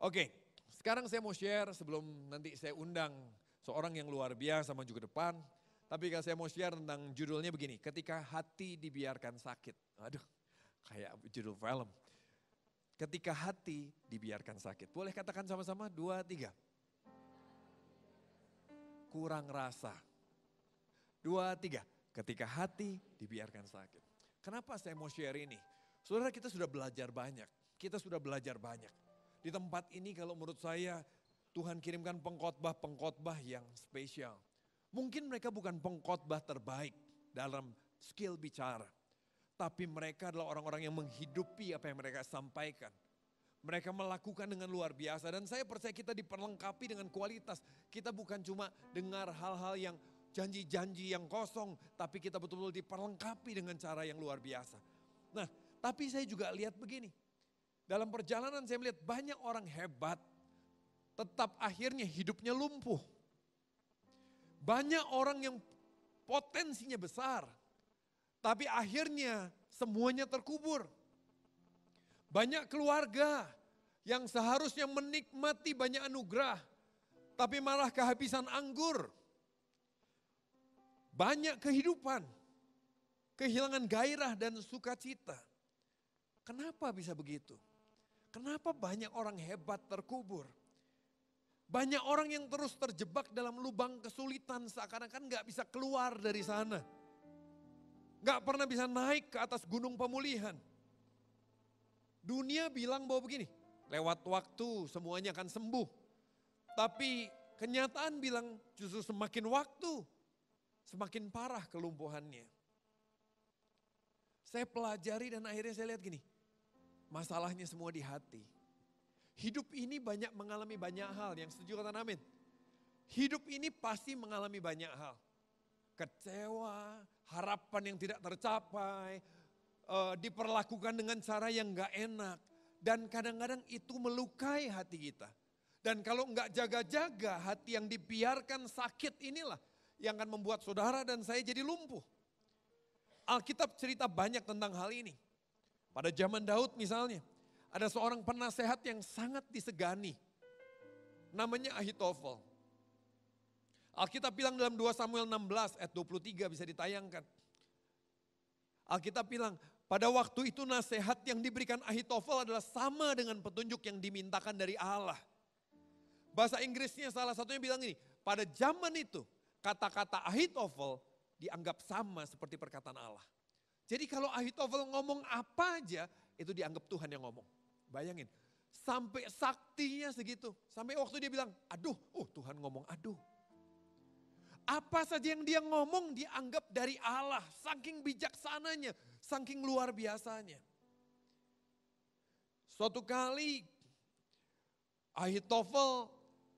Oke, sekarang saya mau share sebelum nanti saya undang seorang yang luar biasa maju ke depan. Tapi kalau saya mau share tentang judulnya begini, ketika hati dibiarkan sakit. Aduh, kayak judul film. Ketika hati dibiarkan sakit. Boleh katakan sama-sama, 2, 3. Kurang rasa. 2, 3. Ketika hati dibiarkan sakit. Kenapa saya mau share ini? Saudara, kita sudah belajar banyak. Kita sudah belajar banyak. Di tempat ini kalau menurut saya Tuhan kirimkan pengkhotbah-pengkhotbah yang spesial. Mungkin mereka bukan pengkhotbah terbaik dalam skill bicara. Tapi mereka adalah orang-orang yang menghidupi apa yang mereka sampaikan. Mereka melakukan dengan luar biasa dan saya percaya kita diperlengkapi dengan kualitas. Kita bukan cuma dengar hal-hal yang janji-janji yang kosong, tapi kita betul-betul diperlengkapi dengan cara yang luar biasa. Nah, tapi saya juga lihat begini. Dalam perjalanan saya melihat banyak orang hebat, tetap akhirnya hidupnya lumpuh. Banyak orang yang potensinya besar, tapi akhirnya semuanya terkubur. Banyak keluarga yang seharusnya menikmati banyak anugerah, tapi malah kehabisan anggur. Banyak kehidupan, kehilangan gairah dan sukacita. Kenapa bisa begitu? Kenapa banyak orang hebat terkubur? Banyak orang yang terus terjebak dalam lubang kesulitan seakan-akan gak bisa keluar dari sana. Gak pernah bisa naik ke atas gunung pemulihan. Dunia bilang bahwa begini, lewat waktu semuanya akan sembuh. Tapi kenyataan bilang justru semakin waktu, semakin parah kelumpuhannya. Saya pelajari dan akhirnya saya lihat gini, masalahnya semua di hati. Hidup ini banyak mengalami banyak hal, yang setuju kata amin. Hidup ini pasti mengalami banyak hal. Kecewa, harapan yang tidak tercapai, diperlakukan dengan cara yang gak enak. Dan kadang-kadang itu melukai hati kita. Dan kalau gak jaga-jaga, hati yang dibiarkan sakit inilah yang akan membuat saudara dan saya jadi lumpuh. Alkitab cerita banyak tentang hal ini. Pada zaman Daud misalnya, ada seorang penasehat yang sangat disegani. Namanya Ahitofel. Alkitab bilang dalam 2 Samuel 16 ayat 23 bisa ditayangkan. Alkitab bilang, pada waktu itu nasihat yang diberikan Ahitofel adalah sama dengan petunjuk yang dimintakan dari Allah. Bahasa Inggrisnya salah satunya bilang ini, pada zaman itu kata-kata Ahitofel dianggap sama seperti perkataan Allah. Jadi kalau Ahitofel ngomong apa aja, itu dianggap Tuhan yang ngomong. Bayangin, sampai saktinya segitu. Sampai waktu dia bilang, aduh, Tuhan ngomong aduh. Apa saja yang dia ngomong dianggap dari Allah. Saking bijaksananya, saking luar biasanya. Suatu kali Ahitofel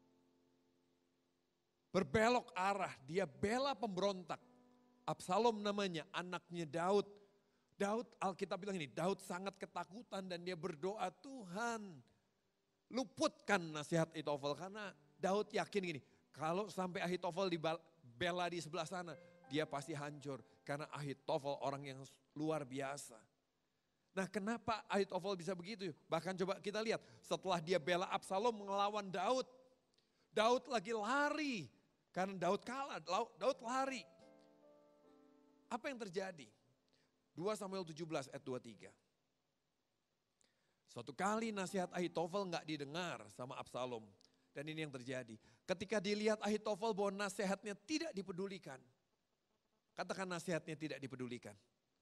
berbelok arah, dia bela pemberontak. Absalom namanya, anaknya Daud. Daud, Alkitab bilang ini, Daud sangat ketakutan dan dia berdoa, Tuhan luputkan nasihat Ahitofel. Karena Daud yakin gini, kalau sampai Ahitofel dibela di sebelah sana, dia pasti hancur. Karena Ahitofel orang yang luar biasa. Nah, kenapa Ahitofel bisa begitu? Bahkan coba kita lihat, setelah dia bela Absalom melawan Daud, Daud lagi lari. Karena Daud kalah, Daud lari. Apa yang terjadi? 2 Samuel 17 ayat 23. Suatu kali nasihat Ahitofel gak didengar sama Absalom. Dan ini yang terjadi. Ketika dilihat Ahitofel bahwa nasihatnya tidak dipedulikan. Katakan nasihatnya tidak dipedulikan.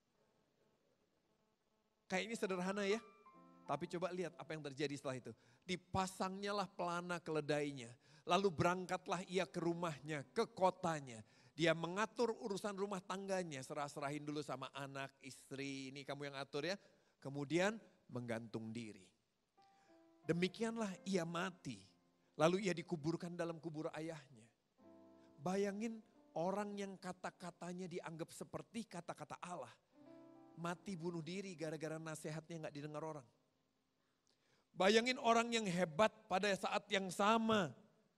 Kayak ini sederhana ya. Tapi coba lihat apa yang terjadi setelah itu. Dipasangnyalah pelana keledainya. Lalu berangkatlah ia ke rumahnya, ke kotanya. Dia mengatur urusan rumah tangganya, serah-serahin dulu sama anak, istri, ini kamu yang atur ya. Kemudian menggantung diri. Demikianlah ia mati, lalu ia dikuburkan dalam kubur ayahnya. Bayangin orang yang kata-katanya dianggap seperti kata-kata Allah. Mati bunuh diri gara-gara nasihatnya gak didengar orang. Bayangin orang yang hebat pada saat yang sama,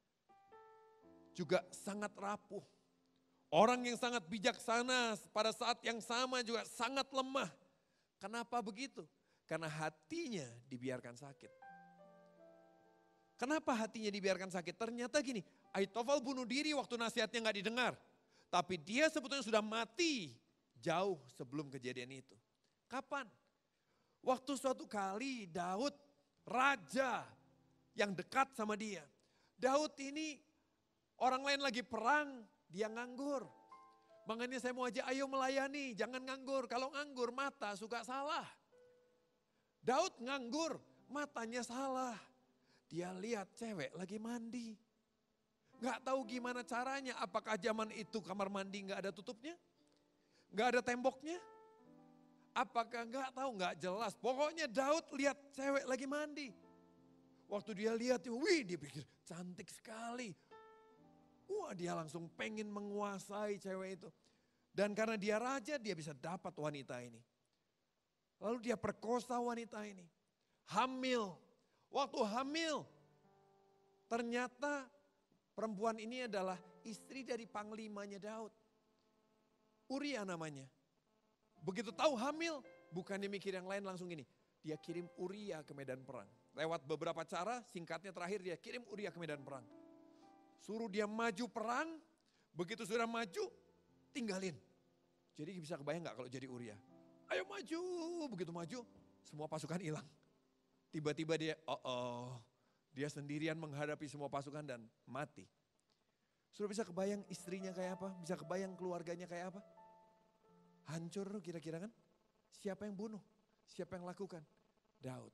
juga sangat rapuh. Orang yang sangat bijaksana pada saat yang sama juga sangat lemah. Kenapa begitu? Karena hatinya dibiarkan sakit. Kenapa hatinya dibiarkan sakit? Ternyata gini, Ahitofel bunuh diri waktu nasihatnya gak didengar. Tapi dia sebetulnya sudah mati jauh sebelum kejadian itu. Kapan? Waktu suatu kali Daud, raja yang dekat sama dia. Daud ini orang lain lagi perang, dia nganggur. Makanya saya mau ajak, ayo melayani, jangan nganggur. Kalau nganggur mata suka salah. Daud nganggur, matanya salah. Dia lihat cewek lagi mandi. Gak tahu gimana caranya, apakah zaman itu kamar mandi gak ada tutupnya? Gak ada temboknya? Apakah gak tahu, gak jelas. Pokoknya Daud lihat cewek lagi mandi. Waktu dia lihat, wih dia pikir cantik sekali. Wah dia langsung pengen menguasai cewek itu. Dan karena dia raja dia bisa dapat wanita ini. Lalu dia perkosa wanita ini. Hamil. Waktu hamil, ternyata perempuan ini adalah istri dari panglimanya Daud. Uria namanya. Begitu tahu hamil, bukannya mikir yang lain langsung gini. Dia kirim Uria ke medan perang. Lewat beberapa cara, singkatnya terakhir dia kirim Uria ke medan perang. Suruh dia maju perang, begitu sudah maju, tinggalin. Jadi bisa kebayang gak kalau jadi Uria? Ayo maju, begitu maju, semua pasukan hilang. Tiba-tiba dia, dia sendirian menghadapi semua pasukan dan mati. Sudah bisa kebayang istrinya kayak apa? Bisa kebayang keluarganya kayak apa? Hancur kira-kira kan? Siapa yang bunuh? Siapa yang lakukan? Daud.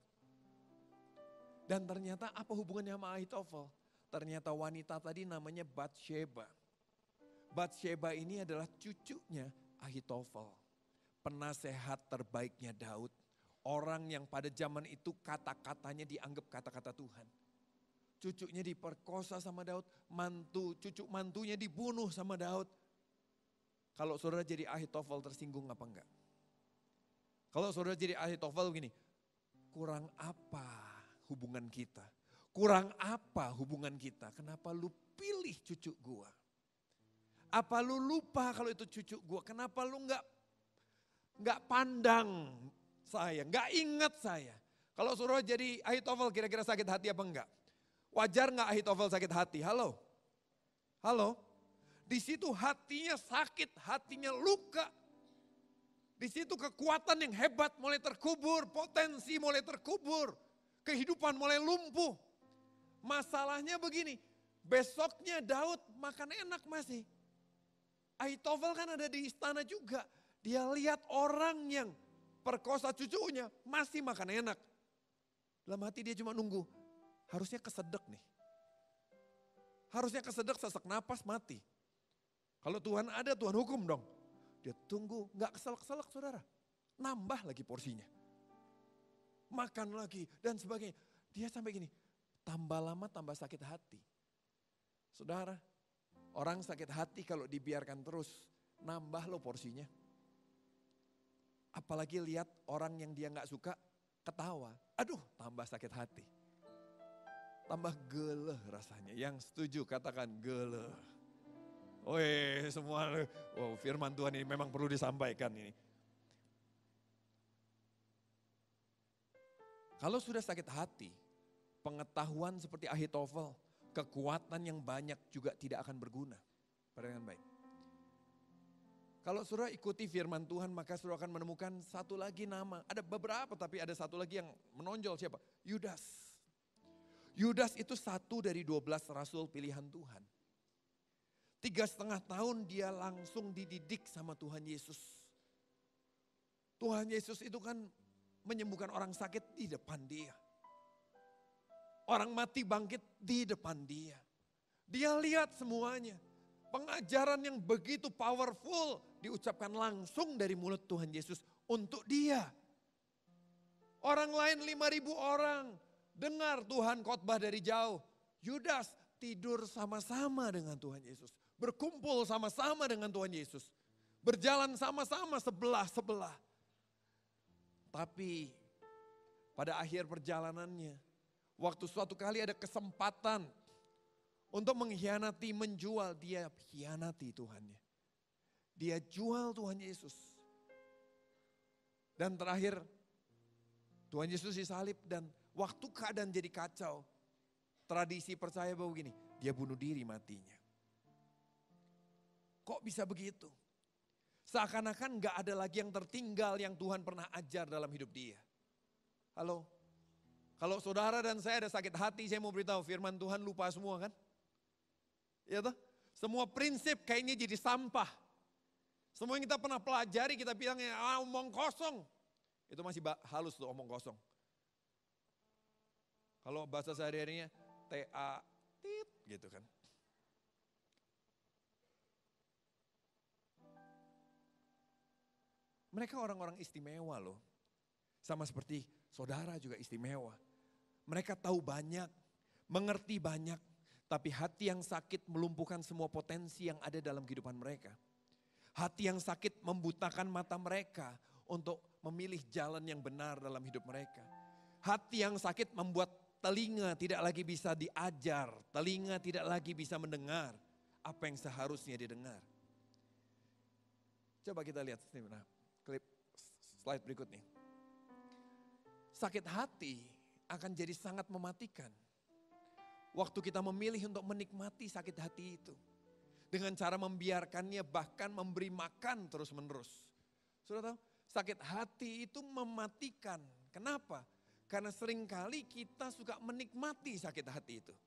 Dan ternyata apa hubungannya sama Ahitofel? Ternyata wanita tadi namanya Batsheba. Batsheba ini adalah cucunya Ahitofel. Penasehat terbaiknya Daud. Orang yang pada zaman itu kata-katanya dianggap kata-kata Tuhan. Cucunya diperkosa sama Daud, cucu mantunya dibunuh sama Daud. Kalau saudara jadi Ahitofel tersinggung apa enggak? Kalau saudara jadi Ahitofel begini, kurang apa hubungan kita? Kurang apa hubungan kita? Kenapa lu pilih cucu gua? Apa lu lupa kalau itu cucu gua? Kenapa lu enggak pandang saya, nggak ingat saya. Kalau saudara jadi Ahitofel kira-kira sakit hati apa enggak? Wajar nggak Ahitofel sakit hati? Halo? Halo? Di situ hatinya sakit, hatinya luka. Di situ kekuatan yang hebat mulai terkubur, potensi mulai terkubur. Kehidupan mulai lumpuh. Masalahnya begini, besoknya Daud makan enak masih. Ahitofel kan ada di istana juga. Dia lihat orang yang perkosa cucunya masih makan enak. Dalam hati dia cuma nunggu. Harusnya kesedek nih. Harusnya kesedek sesak napas mati. Kalau Tuhan ada Tuhan hukum dong. Dia tunggu gak keselak-keselak saudara. Nambah lagi porsinya. Makan lagi dan sebagainya. Dia sampai gini. Tambah lama tambah sakit hati. Saudara. Orang sakit hati kalau dibiarkan terus. Nambah loh porsinya. Apalagi lihat orang yang dia gak suka ketawa. Aduh tambah sakit hati. Tambah geleh rasanya. Yang setuju katakan geleh. Woi semua, wow, firman Tuhan ini memang perlu disampaikan ini. Kalau sudah sakit hati, pengetahuan seperti Ahitofel, kekuatan yang banyak juga tidak akan berguna. Perhatikan baik. Kalau saudara ikuti firman Tuhan maka saudara akan menemukan satu lagi nama. Ada beberapa tapi ada satu lagi yang menonjol siapa? Yudas. Yudas itu satu dari 12 rasul pilihan Tuhan. 3,5 tahun dia langsung dididik sama Tuhan Yesus. Tuhan Yesus itu kan menyembuhkan orang sakit di depan dia. Orang mati bangkit di depan dia. Dia lihat semuanya. Pengajaran yang begitu powerful diucapkan langsung dari mulut Tuhan Yesus untuk dia. Orang lain 5.000 orang dengar Tuhan khotbah dari jauh. Yudas tidur sama-sama dengan Tuhan Yesus. Berkumpul sama-sama dengan Tuhan Yesus. Berjalan sama-sama sebelah-sebelah. Tapi pada akhir perjalanannya, waktu suatu kali ada kesempatan untuk mengkhianati, menjual, dia khianati Tuhannya. Dia jual Tuhan Yesus. Dan terakhir Tuhan Yesus disalib dan waktu keadaan jadi kacau. tradisi percaya bahwa begini, dia bunuh diri matinya. Kok bisa begitu? Seakan-akan gak ada lagi yang tertinggal yang Tuhan pernah ajar dalam hidup dia. Halo? Kalau saudara dan saya ada sakit hati, saya mau beritahu firman Tuhan lupa semua kan? Ya toh? Semua prinsip kayaknya jadi sampah. Semua yang kita pernah pelajari kita bilang omong kosong. Itu masih halus tuh omong kosong. Kalau bahasa sehari-harinya TA tit gitu kan. Mereka orang-orang istimewa loh. Sama seperti saudara juga istimewa. Mereka tahu banyak, mengerti banyak. Tapi hati yang sakit melumpuhkan semua potensi yang ada dalam kehidupan mereka. Hati yang sakit membutakan mata mereka untuk memilih jalan yang benar dalam hidup mereka. Hati yang sakit membuat telinga tidak lagi bisa diajar. Telinga tidak lagi bisa mendengar apa yang seharusnya didengar. Coba kita lihat klip slide berikut nih. Sakit hati akan jadi sangat mematikan. Waktu kita memilih untuk menikmati sakit hati itu. Dengan cara membiarkannya bahkan memberi makan terus menerus. Sudah tahu? Sakit hati itu mematikan. Kenapa? Karena seringkali kita suka menikmati sakit hati itu.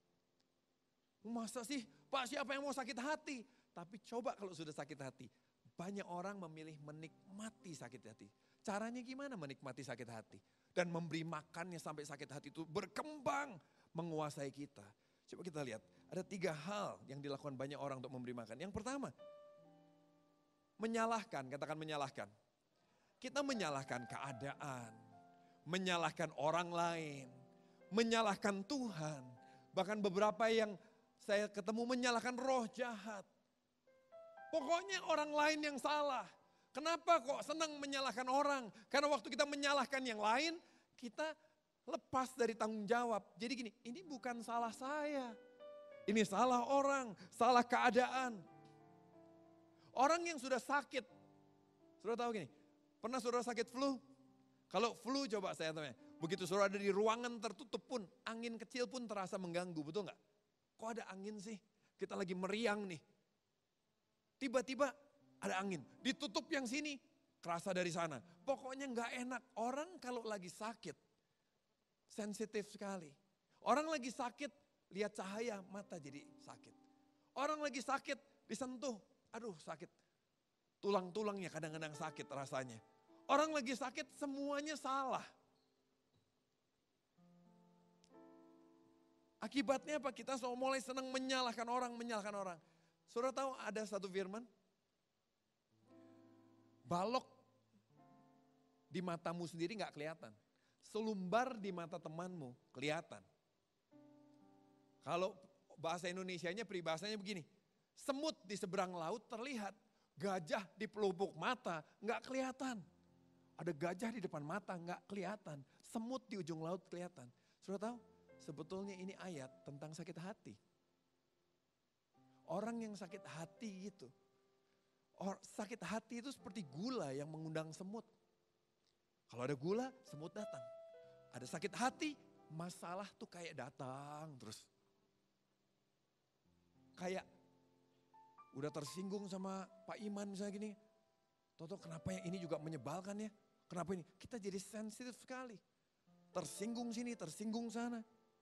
Masa sih Pak siapa yang mau sakit hati? Tapi coba kalau sudah sakit hati. Banyak orang memilih menikmati sakit hati. Caranya gimana menikmati sakit hati? Dan memberi makannya sampai sakit hati itu berkembang menguasai kita. Coba kita lihat, ada 3 hal yang dilakukan banyak orang untuk memberi makan. Yang pertama, menyalahkan, katakan menyalahkan. Kita menyalahkan keadaan, menyalahkan orang lain, menyalahkan Tuhan. Bahkan beberapa yang saya ketemu menyalahkan roh jahat. Pokoknya orang lain yang salah. Kenapa kok senang menyalahkan orang? Karena waktu kita menyalahkan yang lain, kita lepas dari tanggung jawab. Jadi gini, ini bukan salah saya. Ini salah orang, salah keadaan. Orang yang sudah sakit, sudah tahu gini, pernah saudara sakit flu? Kalau flu coba saya tanya, begitu saudara ada di ruangan tertutup pun, angin kecil pun terasa mengganggu, betul nggak? Kok ada angin sih? Kita lagi meriang nih. Tiba-tiba ada angin, ditutup yang sini, kerasa dari sana. Pokoknya nggak enak. Orang kalau lagi sakit, sensitif sekali. Orang lagi sakit, lihat cahaya, mata jadi sakit. Orang lagi sakit, disentuh, aduh sakit. Tulang-tulangnya kadang-kadang sakit rasanya. Orang lagi sakit, semuanya salah. Akibatnya apa? Kita mulai senang menyalahkan orang. Saudara tahu ada satu firman? Balok di matamu sendiri gak kelihatan. Selumbar di mata temanmu kelihatan. Kalau bahasa Indonesianya peribahasanya begini. Semut di seberang laut terlihat. Gajah di pelupuk mata gak kelihatan. Ada gajah di depan mata gak kelihatan. Semut di ujung laut kelihatan. Saudara tahu? Sebetulnya ini ayat tentang sakit hati. Orang yang sakit hati gitu. Sakit hati itu seperti gula yang mengundang semut. Kalau ada gula, semut datang. Ada sakit hati, masalah tuh kayak datang terus. Kayak udah tersinggung sama Pak Iman misalnya gini. Toto kenapa yang ini juga menyebalkan ya? Kenapa ini? Kita jadi sensitif sekali. Tersinggung sini, tersinggung sana.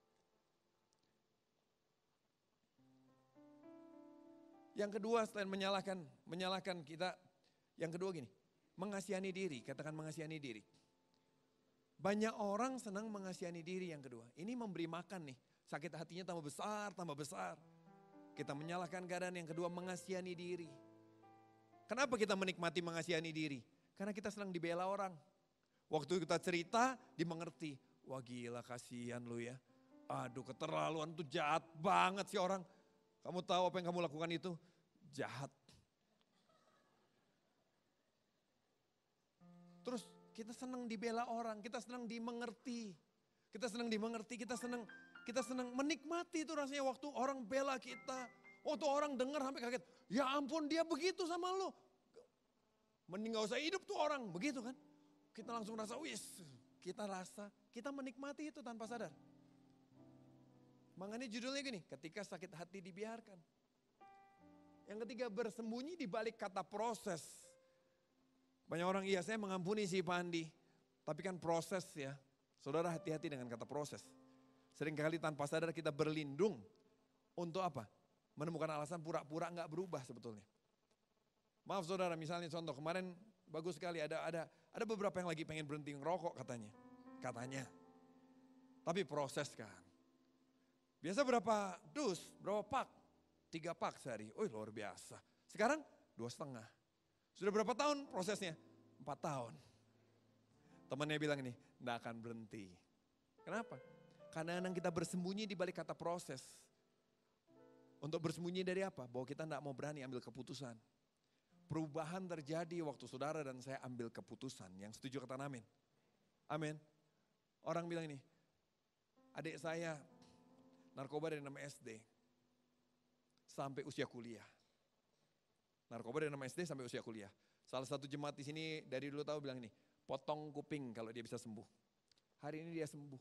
Yang kedua selain menyalahkan kita, yang kedua gini, mengasihani diri, katakan mengasihani diri. Banyak orang senang mengasihani diri yang kedua. Ini memberi makan nih, sakit hatinya tambah besar. Kita menyalahkan keadaan yang kedua, mengasihani diri. Kenapa kita menikmati mengasihani diri? Karena kita senang dibela orang. Waktu kita cerita, dimengerti. Wah gila kasihan lu ya. Aduh keterlaluan tuh jahat banget sih orang. Kamu tahu apa yang kamu lakukan itu? Jahat. Terus kita senang dibela orang, kita senang dimengerti. Kita senang menikmati itu rasanya waktu orang bela kita. Waktu orang dengar sampai kaget. Ya ampun dia begitu sama lu. Mending gak usah hidup tuh orang, begitu kan. Kita langsung rasa, kita menikmati itu tanpa sadar. Makanya judulnya gini, ketika sakit hati dibiarkan. Yang ketiga, bersembunyi di balik kata proses. Banyak orang, iya saya mengampuni si Pak Andi. Tapi kan proses ya. Saudara hati-hati dengan kata proses. Seringkali tanpa sadar kita berlindung untuk apa? Menemukan alasan pura-pura enggak berubah sebetulnya. Maaf saudara, misalnya contoh kemarin bagus sekali ada beberapa yang lagi pengen berhenti ngerokok katanya. Tapi proses kan. Biasa berapa dus, berapa pak? 3 pak sehari, luar biasa. Sekarang 2,5. Sudah berapa tahun prosesnya? 4 tahun. Temannya bilang ini, enggak akan berhenti. Kenapa? Karena kita bersembunyi di balik kata proses. Untuk bersembunyi dari apa? Bahwa kita enggak mau berani ambil keputusan. Perubahan terjadi waktu saudara dan saya ambil keputusan. Yang setuju kata amin? Amin. Orang bilang ini, adik saya narkoba dari 6 SD sampai usia kuliah. Narkoba dari 6 SD sampai usia kuliah. Salah satu jemaat di sini dari dulu tahu bilang ini, potong kuping kalau dia bisa sembuh. Hari ini dia sembuh.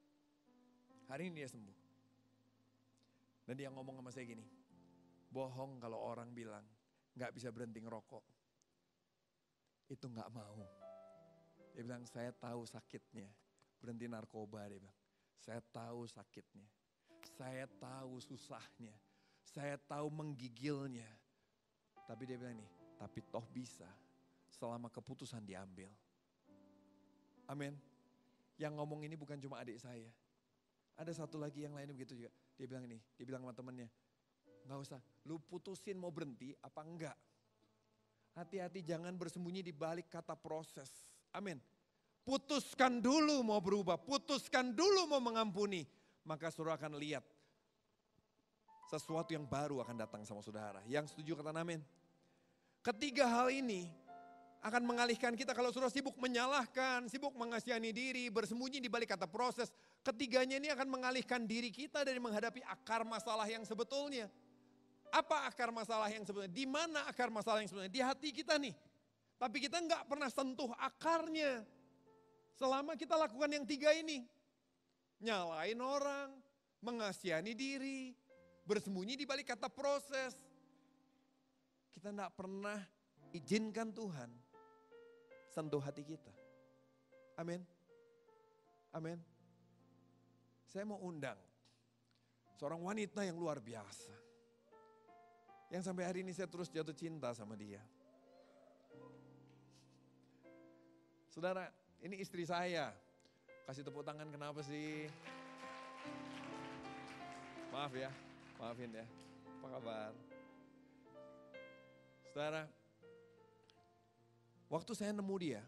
Dan dia ngomong sama saya gini, bohong kalau orang bilang gak bisa berhenti ngerokok. Itu gak mau. Dia bilang saya tahu sakitnya. Berhenti narkoba dia bilang. Saya tahu sakitnya. Saya tahu susahnya. Saya tahu menggigilnya. Tapi dia bilang nih, tapi toh bisa selama keputusan diambil. Amin. Yang ngomong ini bukan cuma adik saya. Ada satu lagi yang lainnya begitu juga. Dia bilang ini, dia bilang sama temannya, gak usah, lu putusin mau berhenti apa enggak. Hati-hati jangan bersembunyi di balik kata proses. Amin. Putuskan dulu mau berubah, putuskan dulu mau mengampuni. Maka saudara akan lihat sesuatu yang baru akan datang sama saudara. Yang setuju kata amin. Ketiga hal ini akan mengalihkan kita kalau saudara sibuk menyalahkan, sibuk mengasihani diri, bersembunyi di balik kata proses. Ketiganya ini akan mengalihkan diri kita dari menghadapi akar masalah yang sebetulnya. Apa akar masalah yang sebetulnya? Di mana akar masalah yang sebetulnya? Di hati kita nih. Tapi kita nggak pernah sentuh akarnya. Selama kita lakukan yang 3 ini. Nyalain orang, mengasihani diri, bersembunyi di balik kata proses. Kita nggak pernah izinkan Tuhan sentuh hati kita. Amin. Amin. Saya mau undang seorang wanita yang luar biasa. Yang sampai hari ini saya terus jatuh cinta sama dia. Saudara, ini istri saya. Kasih tepuk tangan kenapa sih? Maaf ya, maafin ya. Apa kabar? Saudara, waktu saya nemu dia,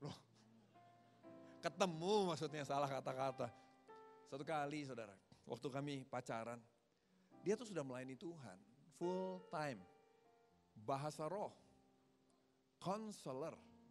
ketemu maksudnya salah kata-kata. Satu kali saudara, waktu kami pacaran, dia tuh sudah melayani Tuhan, full time, bahasa roh, konselor,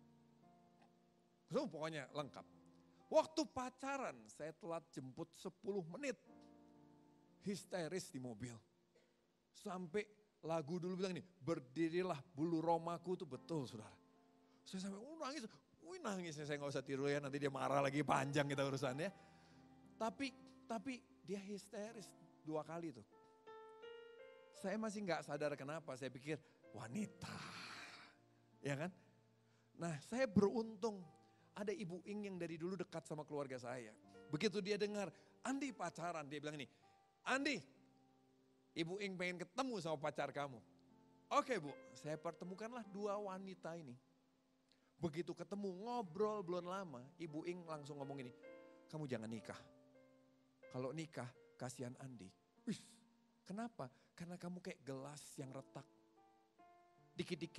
pokoknya lengkap. Waktu pacaran saya telat jemput 10 menit, histeris di mobil. Sampai lagu dulu bilang ini, berdirilah bulu romaku, itu betul saudara. Saya sampai nangis, saya gak usah tiru ya, nanti dia marah lagi, panjang kita urusannya. Tapi dia histeris 2 kali tuh. Saya masih gak sadar kenapa, saya pikir wanita. Ya kan? Nah saya beruntung, ada Ibu Ing yang dari dulu dekat sama keluarga saya. Begitu dia dengar, Andi pacaran, dia bilang ini, Andi, Ibu Ing pengen ketemu sama pacar kamu. Oke Bu, saya pertemukanlah 2 wanita ini. Begitu ketemu, ngobrol belum lama, Ibu Ing langsung ngomong ini, kamu jangan nikah. Kalau nikah, kasihan Andi. Wih, kenapa? Karena kamu kayak gelas yang retak. Dikit-dikit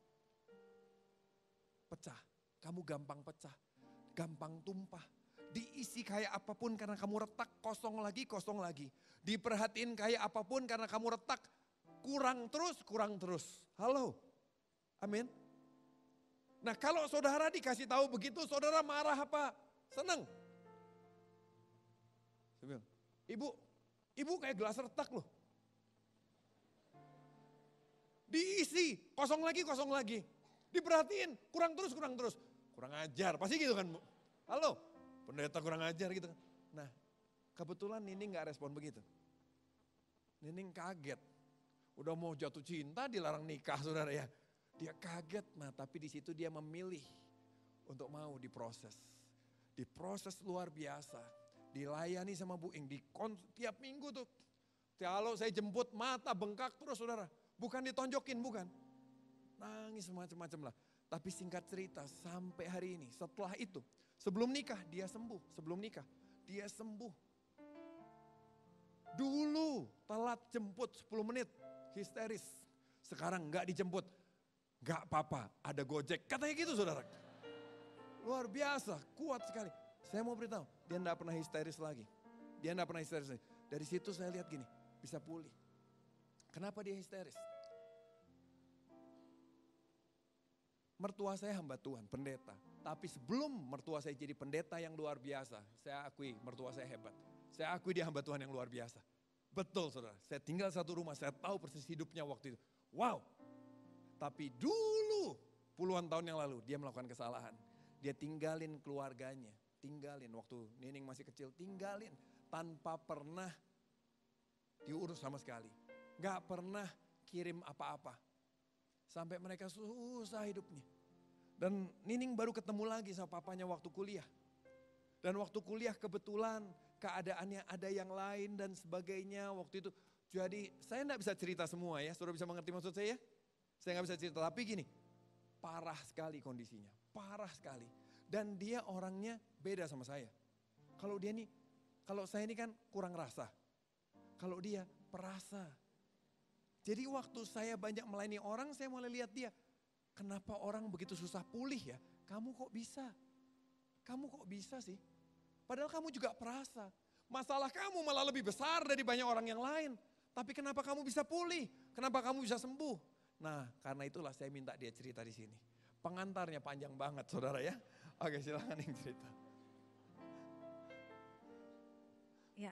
pecah. Kamu gampang pecah, gampang tumpah. Diisi kayak apapun karena kamu retak, kosong lagi. Diperhatiin kayak apapun karena kamu retak, kurang terus. Halo, amin. Nah kalau saudara dikasih tahu begitu, saudara marah apa? Senang. Saya bilang, ibu kayak gelas retak loh. Diisi, kosong lagi. Diperhatiin, kurang terus. Kurang ajar, pasti gitu kan Bu. Halo, pendeta kurang ajar gitu kan. Nah kebetulan ini gak respon begitu. Nining kaget. Udah mau jatuh cinta dilarang nikah saudara ya. Dia kaget, nah tapi di situ dia memilih untuk mau diproses. Diproses luar biasa. Dilayani sama Bu Ing, tiap minggu tuh. Kalau saya jemput mata bengkak terus saudara. Bukan ditonjokin, bukan. Nangis macam-macam lah. Tapi singkat cerita sampai hari ini setelah itu. Sebelum nikah dia sembuh, sebelum nikah dia sembuh. Dulu telat jemput 10 menit, histeris. Sekarang enggak dijemput, enggak apa-apa, ada Gojek. Katanya gitu saudara. Luar biasa, kuat sekali. Saya mau beritahu, dia enggak pernah histeris lagi. Dia enggak pernah histeris lagi. Dari situ saya lihat gini, bisa pulih. Kenapa dia histeris? Mertua saya hamba Tuhan, pendeta. Tapi sebelum mertua saya jadi pendeta yang luar biasa, saya akui mertua saya hebat. Saya akui dia hamba Tuhan yang luar biasa. Betul saudara, saya tinggal satu rumah, saya tahu persis hidupnya waktu itu. Wow, tapi dulu puluhan tahun yang lalu dia melakukan kesalahan. Dia tinggalin keluarganya, tinggalin waktu Nining masih kecil, tinggalin tanpa pernah diurus sama sekali. Gak pernah kirim apa-apa. Sampai mereka susah hidupnya. Dan Nining baru ketemu lagi sama papanya waktu kuliah. Dan waktu kuliah kebetulan keadaannya ada yang lain dan sebagainya waktu itu. Jadi saya enggak bisa cerita semua ya, saudara bisa mengerti maksud saya? Saya enggak bisa cerita, tapi gini, parah sekali kondisinya, parah sekali. Dan dia orangnya beda sama saya. Kalau saya ini kan kurang rasa. Kalau dia perasa. Jadi waktu saya banyak melayani orang, saya mulai lihat dia. Kenapa orang begitu susah pulih ya? Kamu kok bisa? Kamu kok bisa sih? Padahal kamu juga perasa. Masalah kamu malah lebih besar dari banyak orang yang lain. Tapi kenapa kamu bisa pulih? Kenapa kamu bisa sembuh? Nah, karena itulah saya minta dia cerita di sini. Pengantarnya panjang banget saudara ya. Oke, silakan yang cerita. Ya,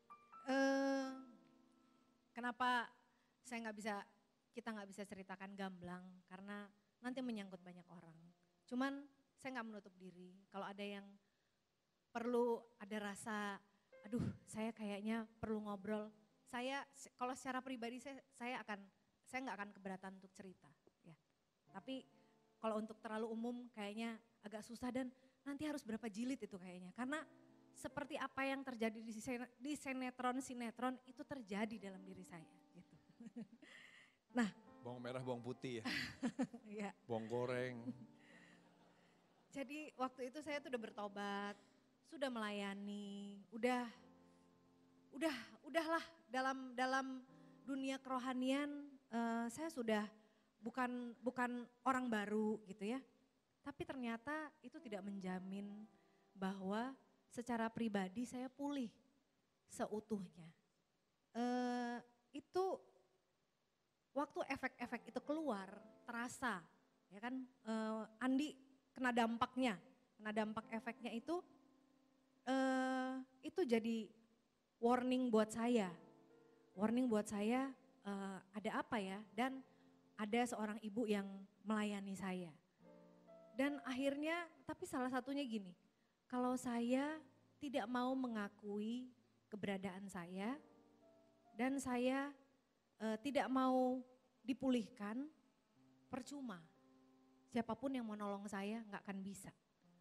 kenapa kita nggak bisa ceritakan gamblang? Karena nanti menyangkut banyak orang. Cuman saya nggak menutup diri. Kalau ada yang perlu ada rasa, aduh saya kayaknya perlu ngobrol. Kalau secara pribadi saya nggak akan keberatan untuk cerita. Ya. Tapi kalau untuk terlalu umum kayaknya agak susah dan nanti harus berapa jilid itu kayaknya. Karena seperti apa yang terjadi di sinetron itu terjadi dalam diri saya. Gitu. Nah, Bawang merah, bawang putih ya. ya. Bawang goreng. Jadi waktu itu saya tuh udah bertobat, sudah melayani, udahlah dalam dunia kerohanian saya sudah bukan orang baru gitu ya. Tapi ternyata itu tidak menjamin bahwa secara pribadi saya pulih seutuhnya. Itu waktu efek-efek itu keluar terasa, ya kan? Andi kena dampak efeknya itu jadi warning buat saya ada apa ya? Dan ada seorang ibu yang melayani saya. Dan akhirnya, tapi salah satunya gini, kalau saya tidak mau mengakui keberadaan saya dan saya tidak mau dipulihkan, percuma. Siapapun yang mau nolong saya nggak akan bisa.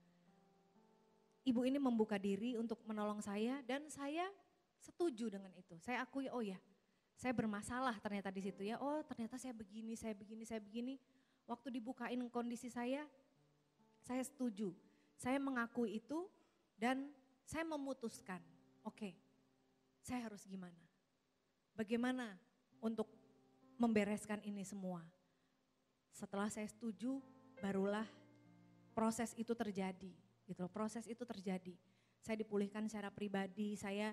Ibu ini membuka diri untuk menolong saya dan saya setuju dengan itu. Saya akui, oh ya, saya bermasalah ternyata di situ ya. Oh ternyata saya begini. Waktu dibukain kondisi saya setuju. Saya mengakui itu dan saya memutuskan, oke, saya harus gimana? Bagaimana untuk membereskan ini semua? Setelah saya setuju, barulah proses itu terjadi. Gitu, proses itu terjadi. Saya dipulihkan secara pribadi, saya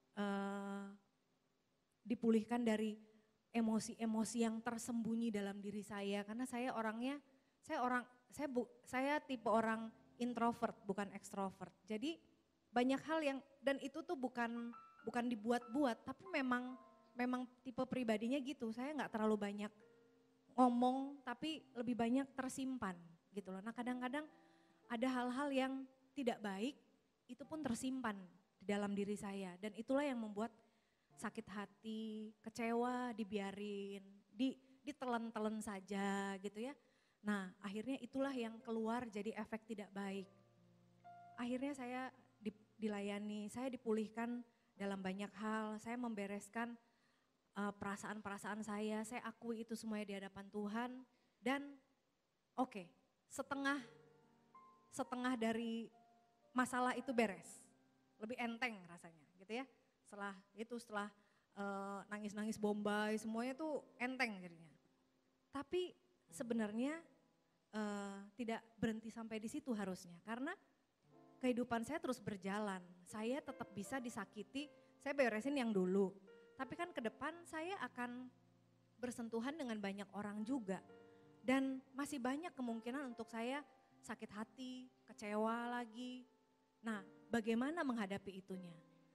dipulihkan dari emosi-emosi yang tersembunyi dalam diri saya. Karena saya tipe orang introvert, bukan ekstrovert. Jadi banyak hal yang, dan itu tuh bukan dibuat-buat, tapi memang tipe pribadinya gitu. Saya nggak terlalu banyak ngomong, tapi lebih banyak tersimpan gitu loh. Nah kadang-kadang ada hal-hal yang tidak baik, itu pun tersimpan di dalam diri saya. Dan itulah yang membuat sakit hati, kecewa dibiarin, ditelan-telan saja gitu ya. Nah akhirnya itulah yang keluar jadi efek tidak baik. Akhirnya saya dilayani, saya dipulihkan dalam banyak hal, saya membereskan perasaan-perasaan saya akui itu semuanya di hadapan Tuhan dan oke, setengah dari masalah itu beres, lebih enteng rasanya gitu ya. Setelah nangis-nangis Bombay semuanya tuh enteng jadinya. Tapi sebenarnya tidak berhenti sampai di situ harusnya karena kehidupan saya terus berjalan, saya tetap bisa disakiti, saya beresin yang dulu. Tapi kan ke depan saya akan bersentuhan dengan banyak orang juga. Dan masih banyak kemungkinan untuk saya sakit hati, kecewa lagi. Nah bagaimana menghadapi itunya?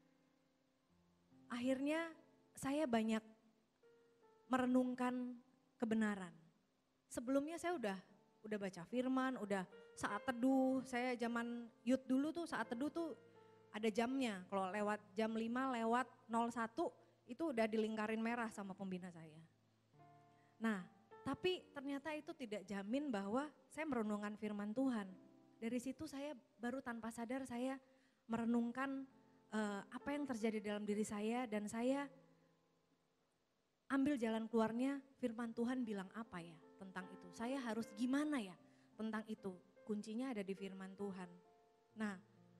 Akhirnya saya banyak merenungkan kebenaran. Sebelumnya saya udah baca firman, udah saat teduh, saya zaman youth dulu tuh saat teduh tuh ada jamnya. Kalau lewat jam 5 lewat 01 itu udah dilingkarin merah sama pembina saya. Nah tapi ternyata itu tidak jamin bahwa saya merenungkan firman Tuhan. Dari situ saya baru tanpa sadar saya merenungkan apa yang terjadi dalam diri saya dan saya ambil jalan keluarnya firman Tuhan bilang apa ya tentang itu. Saya harus gimana ya tentang itu. Kuncinya ada di firman Tuhan. Nah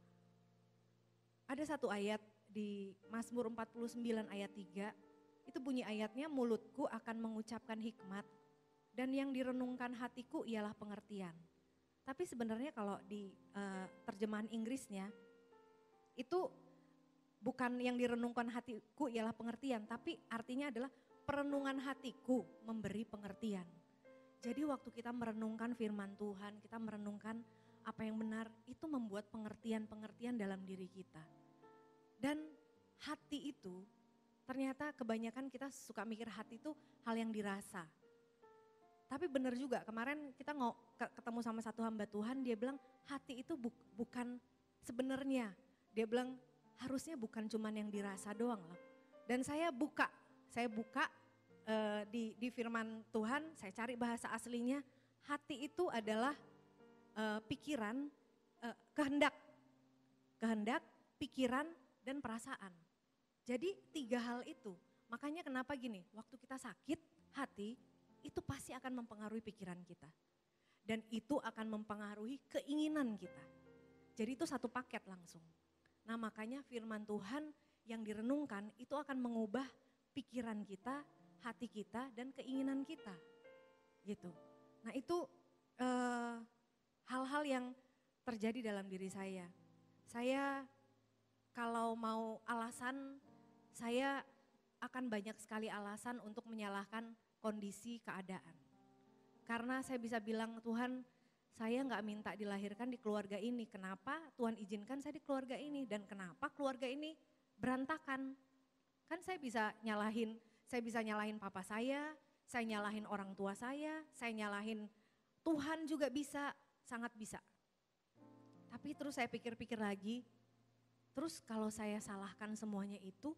ada satu ayat di Mazmur 49 ayat 3, itu bunyi ayatnya mulutku akan mengucapkan hikmat dan yang direnungkan hatiku ialah pengertian. Tapi sebenarnya kalau di terjemahan Inggrisnya itu bukan yang direnungkan hatiku ialah pengertian, tapi artinya adalah perenungan hatiku memberi pengertian. Jadi waktu kita merenungkan firman Tuhan, kita merenungkan apa yang benar, itu membuat pengertian-pengertian dalam diri kita. Dan hati itu ternyata kebanyakan kita suka mikir hati itu hal yang dirasa. Tapi benar juga kemarin kita ketemu sama satu hamba Tuhan, dia bilang hati itu bukan sebenarnya. Dia bilang harusnya bukan cuman yang dirasa doang loh. Dan saya buka di firman Tuhan, saya cari bahasa aslinya, hati itu adalah pikiran, kehendak, pikiran, dan perasaan. Jadi 3 hal itu, makanya kenapa gini, waktu kita sakit hati itu pasti akan mempengaruhi pikiran kita. Dan itu akan mempengaruhi keinginan kita. Jadi itu satu paket langsung. Nah makanya firman Tuhan yang direnungkan itu akan mengubah pikiran kita, hati kita, dan keinginan kita. Gitu. Nah itu hal-hal yang terjadi dalam diri saya. Saya kalau mau alasan, saya akan banyak sekali alasan untuk menyalahkan kondisi keadaan. Karena saya bisa bilang, Tuhan saya gak minta dilahirkan di keluarga ini, kenapa Tuhan izinkan saya di keluarga ini dan kenapa keluarga ini berantakan. Kan saya bisa nyalahin papa saya nyalahin orang tua saya nyalahin Tuhan juga bisa, sangat bisa. Tapi terus saya pikir-pikir lagi, terus kalau saya salahkan semuanya itu,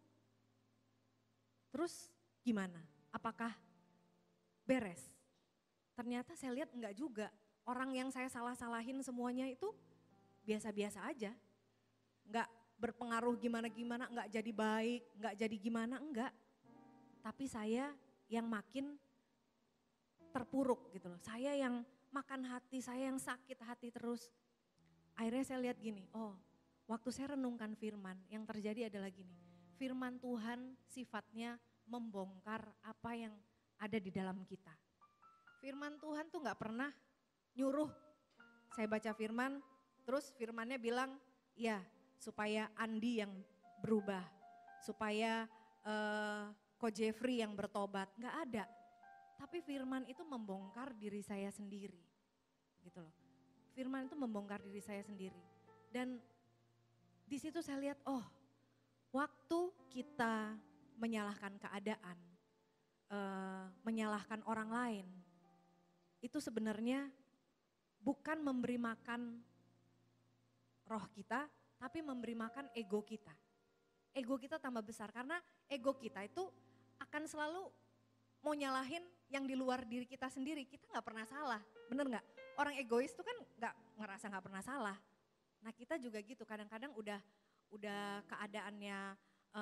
terus gimana? Apakah beres? Ternyata saya lihat enggak juga. Orang yang saya salah-salahin semuanya itu biasa-biasa aja. Enggak berpengaruh gimana-gimana, enggak jadi baik, enggak jadi gimana, enggak. Tapi saya yang makin terpuruk gitu loh. Saya yang makan hati, saya yang sakit hati terus. Akhirnya saya lihat gini, oh waktu saya renungkan firman, yang terjadi adalah gini. Firman Tuhan sifatnya membongkar apa yang ada di dalam kita. Firman Tuhan tuh gak pernah nyuruh. Saya baca firman, terus firmannya bilang, ya supaya Andi yang berubah, supaya Ko Jeffrey yang bertobat, gak ada. Tapi firman itu membongkar diri saya sendiri, gitu loh. Firman itu membongkar diri saya sendiri. Dan di situ saya lihat, oh waktu kita menyalahkan keadaan, menyalahkan orang lain, itu sebenarnya bukan memberi makan roh kita, tapi memberi makan ego kita. ego kita tambah besar. Karena ego kita itu akan selalu mau nyalahin yang di luar diri kita sendiri. Kita gak pernah salah, bener gak? Orang egois itu kan ngerasa gak pernah salah. Nah kita juga gitu, kadang-kadang udah keadaannya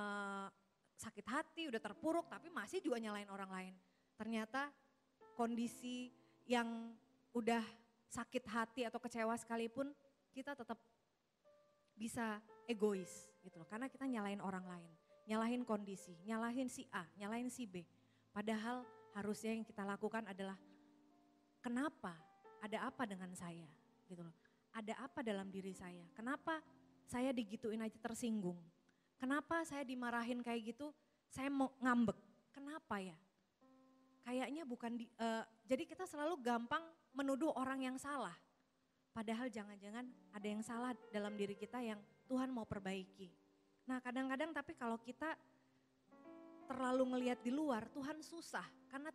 sakit hati, udah terpuruk, tapi masih juga nyalain orang lain. Ternyata kondisi yang udah sakit hati atau kecewa sekalipun, kita tetap bisa egois gitu loh. Karena kita nyalain orang lain, nyalahin kondisi, nyalahin si A, nyalahin si B. Padahal harusnya yang kita lakukan adalah kenapa, ada apa dengan saya gitu loh. Ada apa dalam diri saya, kenapa saya digituin aja tersinggung. Kenapa saya dimarahin kayak gitu, saya mau ngambek, kenapa ya? Kayaknya bukan, jadi kita selalu gampang menuduh orang yang salah. Padahal jangan-jangan ada yang salah dalam diri kita yang Tuhan mau perbaiki. Nah kadang-kadang tapi kalau kita terlalu ngelihat di luar, Tuhan susah. Karena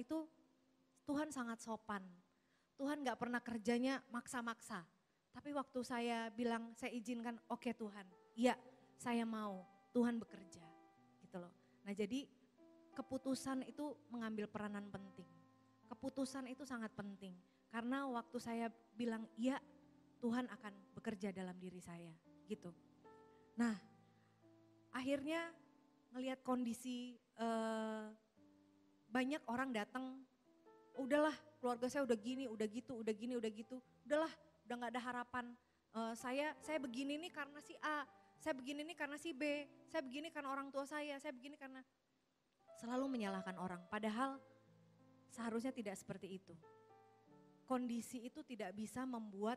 Tuhan sangat sopan. Tuhan gak pernah kerjanya maksa-maksa. Tapi waktu saya bilang, saya izinkan, oke Tuhan, iya saya mau, Tuhan bekerja gitu loh. Nah jadi keputusan itu mengambil peranan penting. Keputusan itu sangat penting. Karena waktu saya bilang iya, Tuhan akan bekerja dalam diri saya gitu. Nah akhirnya ngelihat kondisi banyak orang datang, udahlah keluarga saya udah gini, udah gitu, udah gini, udah gitu. Udahlah, udah gak ada harapan. Saya begini nih karena si A, saya begini nih karena si B, saya begini karena orang tua saya begini karena selalu menyalahkan orang. Padahal seharusnya tidak seperti itu. Kondisi itu tidak bisa membuat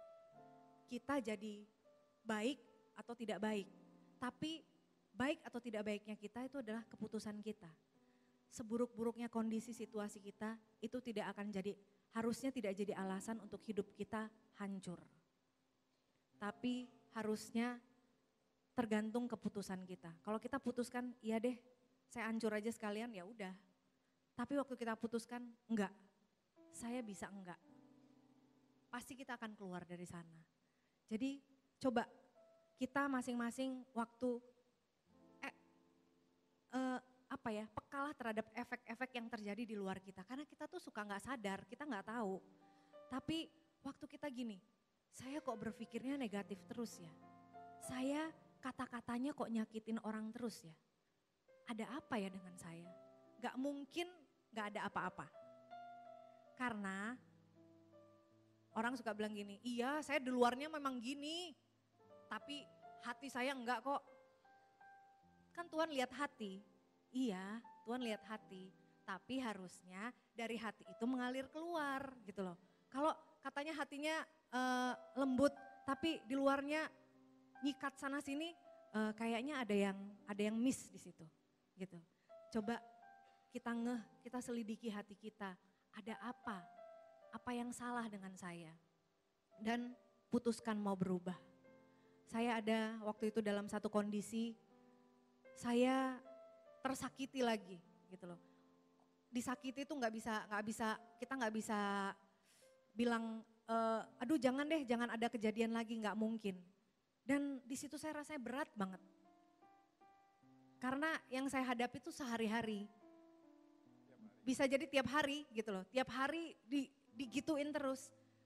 kita jadi baik atau tidak baik. Tapi baik atau tidak baiknya kita itu adalah keputusan kita. Seburuk-buruknya kondisi situasi kita itu tidak akan jadi, harusnya tidak jadi alasan untuk hidup kita hancur. Tapi harusnya tergantung keputusan kita. Kalau kita putuskan, iya deh saya hancur aja sekalian, ya udah. Tapi waktu kita putuskan, enggak, saya bisa enggak. Pasti kita akan keluar dari sana. Jadi coba kita masing-masing waktu pekalah terhadap efek-efek yang terjadi di luar kita. Karena kita tuh suka gak sadar, kita gak tahu. Tapi waktu kita gini, saya kok berpikirnya negatif terus ya. Saya kata-katanya kok nyakitin orang terus ya. Ada apa ya dengan saya? Gak mungkin gak ada apa-apa. Karena orang suka bilang gini, iya saya di luarnya memang gini, tapi hati saya enggak kok. Kan Tuhan lihat hati, iya Tuhan lihat hati, tapi harusnya dari hati itu mengalir keluar gitu loh. Kalau katanya hatinya lembut, tapi di luarnya nyikat sana sini, kayaknya ada yang miss di situ gitu. Coba kita selidiki hati kita, ada apa? Apa yang salah dengan saya? Dan putuskan mau berubah. Saya ada waktu itu dalam satu kondisi, saya tersakiti lagi gitu loh. Disakiti itu kita nggak bisa bilang, aduh jangan deh, jangan ada kejadian lagi, nggak mungkin. Dan di situ saya rasanya berat banget. Karena yang saya hadapi itu sehari-hari. Bisa jadi tiap hari gitu loh, tiap hari digituin terus.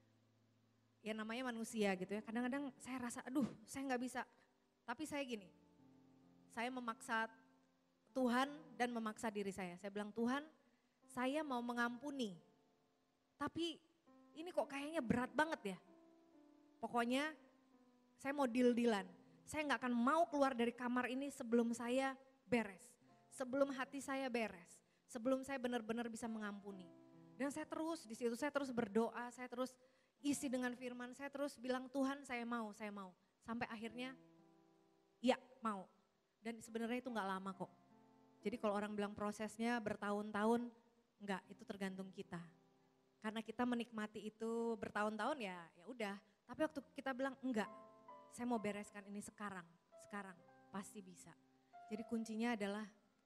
Ya namanya manusia gitu ya, kadang-kadang saya rasa aduh saya nggak bisa. Tapi saya gini, saya memaksa Tuhan dan memaksa diri saya. Saya bilang Tuhan saya mau mengampuni, tapi ini kok kayaknya berat banget ya. Pokoknya saya mau deal-dealan. Saya nggak akan mau keluar dari kamar ini sebelum saya beres. Sebelum hati saya beres. Sebelum saya benar-benar bisa mengampuni. Dan saya terus di situ, saya terus berdoa, saya terus isi dengan firman, saya terus bilang Tuhan saya mau. Sampai akhirnya ya mau. Dan sebenarnya itu nggak lama kok. Jadi kalau orang bilang prosesnya bertahun-tahun, enggak, itu tergantung kita. Karena kita menikmati itu bertahun-tahun ya udah. Tapi waktu kita bilang enggak, saya mau bereskan ini sekarang pasti bisa. Jadi kuncinya adalah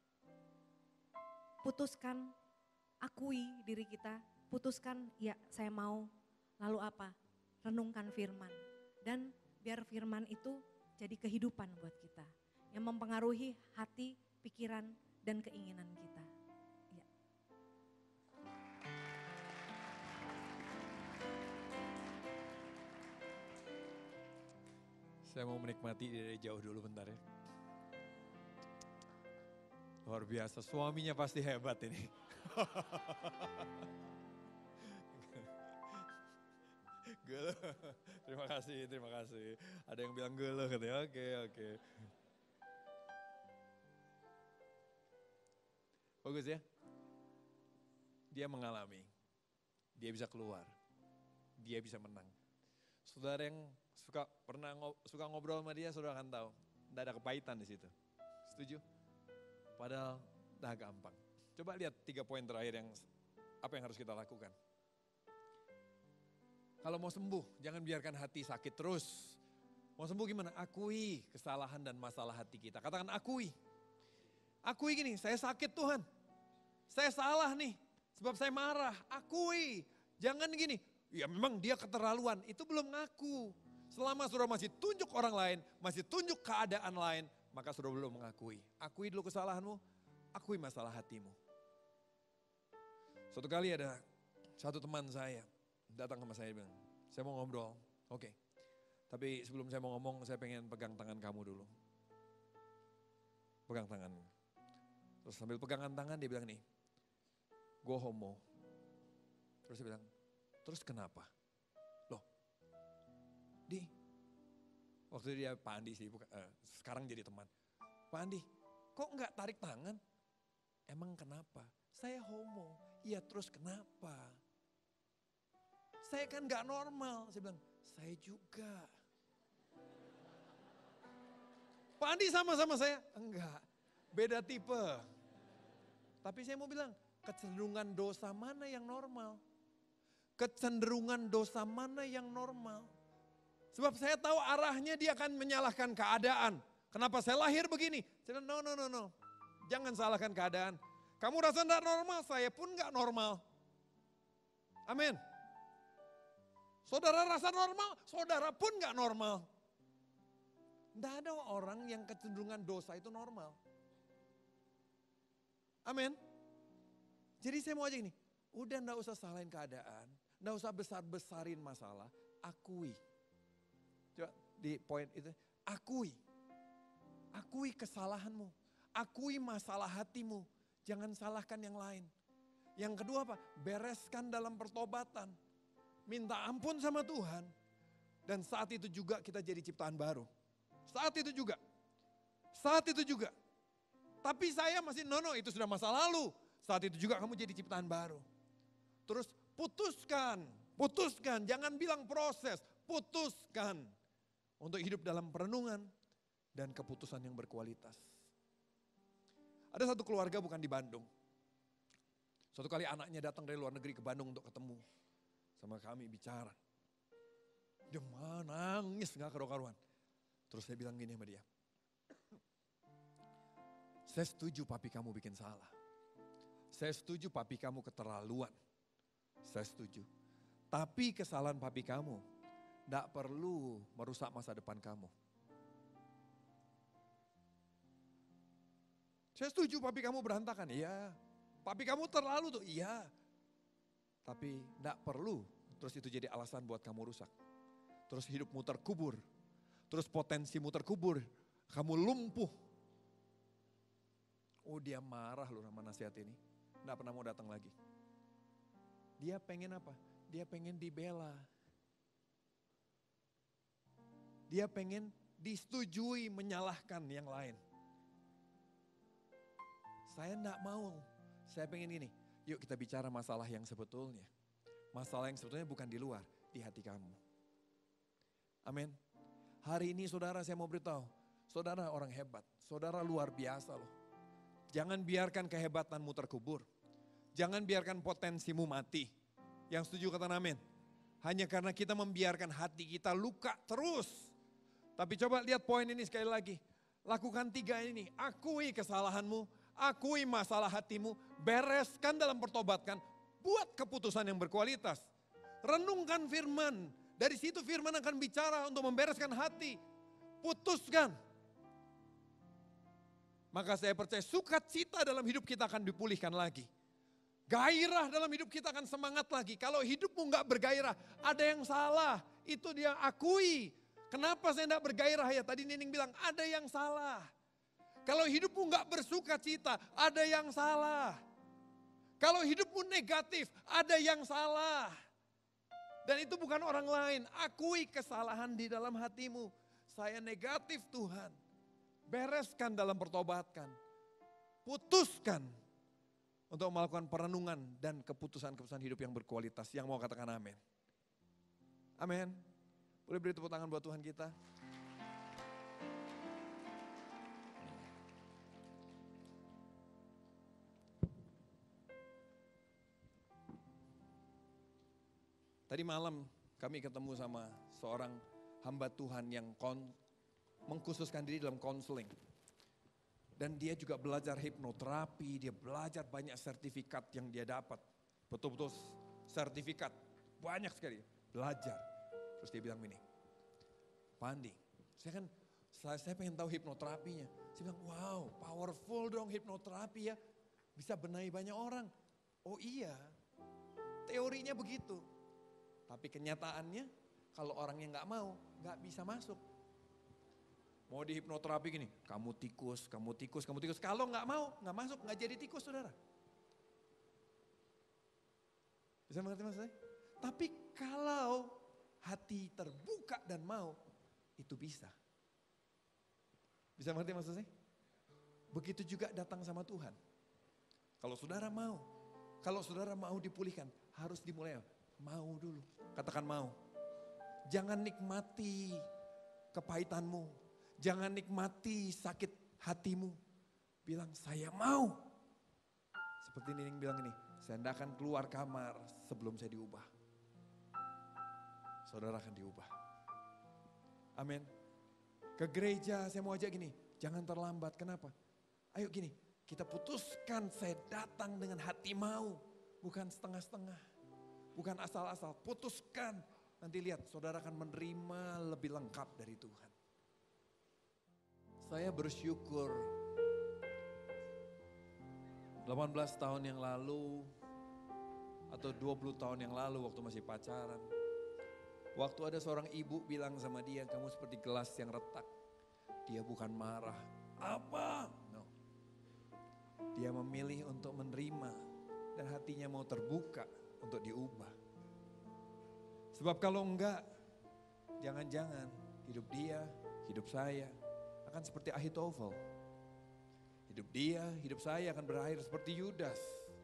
putuskan, akui diri kita, putuskan ya saya mau, lalu apa? Renungkan firman dan biar firman itu jadi kehidupan buat kita. yang mempengaruhi hati, pikiran, dan keinginan kita. Ya. Saya mau menikmati dari jauh dulu bentar ya. Luar biasa, suaminya pasti hebat ini. Gelo. Terima kasih, terima kasih. Ada yang bilang gelo katanya, oke. Bagus ya. Dia mengalami, dia bisa keluar, dia bisa menang. Saudara yang suka ngobrol sama dia, saudara akan tahu, tidak ada kepahitan di situ. Setuju? Padahal dah gampang. Coba lihat 3 poin terakhir apa yang harus kita lakukan. Kalau mau sembuh, jangan biarkan hati sakit terus. Mau sembuh gimana? Akui kesalahan dan masalah hati kita. Katakan akui. Akui gini, saya sakit Tuhan. Saya salah nih, sebab saya marah. Akui. Jangan gini, ya memang dia keterlaluan. Itu belum ngaku. Selama saudara masih tunjuk orang lain, masih tunjuk keadaan lain, maka saudara belum mengakui. Akui dulu kesalahanmu, akui masalah hatimu. Suatu kali ada satu teman saya datang sama saya bilang, saya mau ngobrol, oke. Tapi sebelum saya mau ngomong, saya pengen pegang tangan kamu dulu. Pegang tangan. Terus sambil pegangan tangan dia bilang nih, gue homo. Terus dia bilang, terus kenapa? Loh, waktu dia Pak Andi sih, sekarang jadi teman. Pak Andi, kok enggak tarik tangan? Emang kenapa? Saya homo. Iya terus kenapa? Saya kan enggak normal. Saya bilang, saya juga. Pak Andi sama-sama saya? Enggak, beda tipe. Tapi saya mau bilang, kecenderungan dosa mana yang normal? Kecenderungan dosa mana yang normal? Sebab saya tahu arahnya dia akan menyalahkan keadaan. Kenapa saya lahir begini? Saya bilang, no. Jangan salahkan keadaan. Kamu rasa enggak normal, saya pun enggak normal. Amin. Saudara rasa normal, saudara pun enggak normal. Tidak ada orang yang kecenderungan dosa itu normal. Amin. Jadi saya mau aja gini, udah enggak usah salahin keadaan, enggak usah besar-besarin masalah, akui. Coba di poin itu, akui. Akui kesalahanmu, akui masalah hatimu, jangan salahkan yang lain. Yang kedua apa? Bereskan dalam pertobatan. Minta ampun sama Tuhan. Dan saat itu juga kita jadi ciptaan baru. Saat itu juga. Tapi saya masih, no, itu sudah masa lalu. Saat itu juga kamu jadi ciptaan baru. Terus putuskan, jangan bilang proses, putuskan. Untuk hidup dalam perenungan dan keputusan yang berkualitas. Ada satu keluarga bukan di Bandung. Suatu kali anaknya datang dari luar negeri ke Bandung untuk ketemu sama kami bicara. Dia nangis gak karu-karuan. Terus saya bilang gini sama dia. Saya setuju papi kamu bikin salah. Saya setuju papi kamu keterlaluan. Saya setuju. Tapi kesalahan papi kamu tidak perlu merusak masa depan kamu. Saya setuju papi kamu berantakan, iya. Papi kamu terlalu tuh, iya. Tapi tidak perlu terus itu jadi alasan buat kamu rusak. Terus hidupmu terkubur. Terus potensimu terkubur. Kamu lumpuh. Oh dia marah loh sama nasihat ini. Tidak pernah mau datang lagi. Dia pengen apa? Dia pengen dibela. Dia pengen disetujui menyalahkan yang lain. Saya enggak mau. Saya pengen gini, yuk kita bicara masalah yang sebetulnya. Masalah yang sebetulnya bukan di luar, di hati kamu. Amin. Hari ini saudara saya mau beritahu, saudara orang hebat, saudara luar biasa loh. Jangan biarkan kehebatanmu terkubur. Jangan biarkan potensimu mati. Yang setuju kata amin. Hanya karena kita membiarkan hati kita luka terus. Tapi coba lihat poin ini sekali lagi. Lakukan 3 ini. Akui kesalahanmu. Akui masalah hatimu. Bereskan dalam pertobatan. Buat keputusan yang berkualitas. Renungkan firman. Dari situ firman akan bicara untuk membereskan hati. Putuskan. maka saya percaya sukacita dalam hidup kita akan dipulihkan lagi. Gairah dalam hidup kita akan semangat lagi. Kalau hidupmu nggak bergairah, ada yang salah. Itu dia akui. Kenapa saya nggak bergairah ya? Tadi Nining bilang ada yang salah. Kalau hidupmu nggak bersukacita, ada yang salah. Kalau hidupmu negatif, ada yang salah. Dan itu bukan orang lain. Akui kesalahan di dalam hatimu. Saya negatif Tuhan. Bereskan dalam pertobatan. Putuskan untuk melakukan perenungan dan keputusan-keputusan hidup yang berkualitas. Yang mau katakan amin. Amin. Boleh beri tepuk tangan buat Tuhan kita. Tadi malam kami ketemu sama seorang hamba Tuhan yang mengkhususkan diri dalam konseling. Dan dia juga belajar hipnoterapi, dia belajar banyak sertifikat yang dia dapat. Betul-betul sertifikat, banyak sekali belajar. Terus dia bilang gini, Pak Andi, saya pengen tahu hipnoterapinya. Saya bilang, wow powerful dong hipnoterapi ya, bisa benahi banyak orang. Oh iya, teorinya begitu. Tapi kenyataannya kalau orangnya nggak mau, nggak bisa masuk. Mau di hipnoterapi gini, kamu tikus. Kalau nggak mau, nggak masuk, nggak jadi tikus saudara. Bisa mengerti maksud saya? Tapi kalau hati terbuka dan mau, itu bisa. Bisa mengerti maksud saya? Begitu juga datang sama Tuhan. Kalau saudara mau dipulihkan, harus dimulai. Mau dulu, katakan mau. Jangan nikmati kepahitanmu, jangan nikmati sakit hatimu. Bilang saya mau. Seperti Nining bilang ini, saya tidak akan keluar kamar sebelum saya diubah. Saudara akan diubah. Amin. Ke gereja saya mau ajak gini, jangan terlambat. Kenapa? Ayo gini, kita putuskan saya datang dengan hati mau, bukan setengah-setengah. Bukan asal-asal, putuskan. Nanti lihat, saudara akan menerima lebih lengkap dari Tuhan. Saya bersyukur 18 tahun yang lalu, atau 20 tahun yang lalu waktu masih pacaran. Waktu ada seorang ibu bilang sama dia, kamu seperti gelas yang retak. Dia bukan marah. Apa? No. Dia memilih untuk menerima dan hatinya mau terbuka untuk diubah. Sebab kalau enggak, jangan-jangan hidup dia, hidup saya akan seperti Ahitofel. Hidup dia, hidup saya akan berakhir seperti Yudas.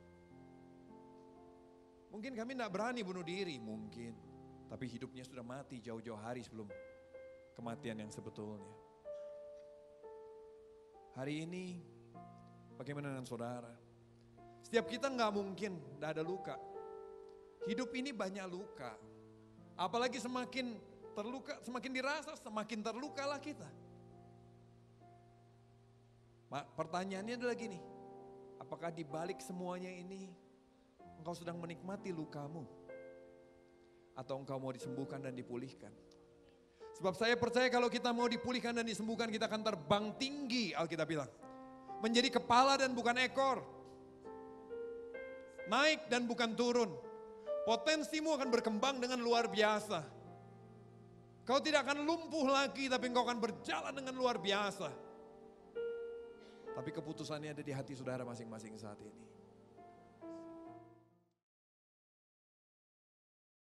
Mungkin kami enggak berani bunuh diri, mungkin. Tapi hidupnya sudah mati jauh-jauh hari sebelum kematian yang sebetulnya. Hari ini, bagaimana dengan saudara? Setiap kita enggak mungkin enggak ada luka. Hidup ini banyak luka. Apalagi semakin terluka, semakin dirasa, semakin terlukalah kita. Pertanyaannya adalah gini, apakah di balik semuanya ini engkau sedang menikmati lukamu? Atau engkau mau disembuhkan dan dipulihkan? Sebab saya percaya kalau kita mau dipulihkan dan disembuhkan, kita akan terbang tinggi, Alkitab bilang. Menjadi kepala dan bukan ekor. Naik dan bukan turun. Potensimu akan berkembang dengan luar biasa. Kau tidak akan lumpuh lagi, tapi engkau akan berjalan dengan luar biasa. Tapi keputusannya ada di hati saudara masing-masing saat ini.